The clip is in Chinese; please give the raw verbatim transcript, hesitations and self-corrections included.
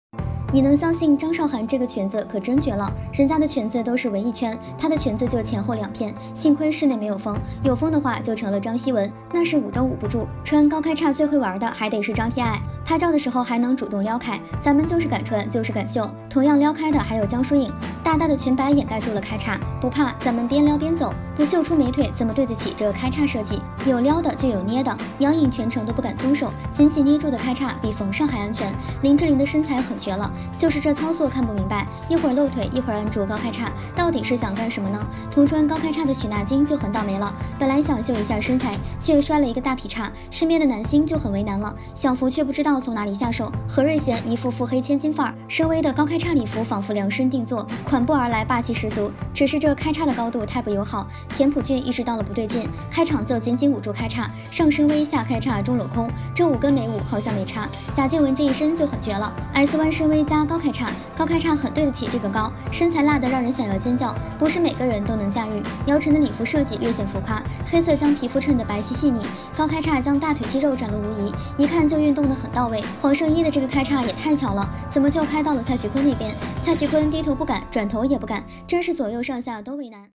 你能相信张韶涵这个裙子可真绝了，人家的裙子都是围一圈，她的裙子就前后两片，幸亏室内没有风，有风的话就成了张希文，那是捂都捂不住。穿高开叉最会玩的还得是张天爱，拍照的时候还能主动撩开，咱们就是敢穿就是敢秀。同样撩开的还有江疏影，大大的裙摆掩盖住了开叉，不怕，咱们边撩边走，不秀出美腿怎么对得起这开叉设计？有撩的就有捏的，杨颖全程都不敢松手，紧紧捏住的开叉比缝上还安全。林志玲的身材很绝了。就是这操作看不明白，一会儿露腿，一会儿按住高开叉，到底是想干什么呢？同穿高开叉的许纳金就很倒霉了，本来想秀一下身材，却摔了一个大劈叉，身边的男星就很为难了，想服却不知道从哪里下手。何瑞贤一副腹黑千金范儿，深 V 的高开叉礼服仿佛量身定做，款步而来，霸气十足。只是这开叉的高度太不友好，田朴珺意识到了不对劲，开场就紧紧捂住开叉，上身 V 下开叉中镂空，这五根美舞好像没差。贾静雯这一身就很绝了 ，S 弯身 V 加高开叉，高开叉很对得起这个高，身材辣得让人想要尖叫，不是每个人都能驾驭。姚晨的礼服设计略显浮夸，黑色将皮肤衬得白皙细腻，高开叉将大腿肌肉展露无遗，一看就运动得很到位。黄圣依的这个开叉也太巧了，怎么就开到了蔡徐坤那边？蔡徐坤低头不敢，转头也不敢，真是左右上下都为难。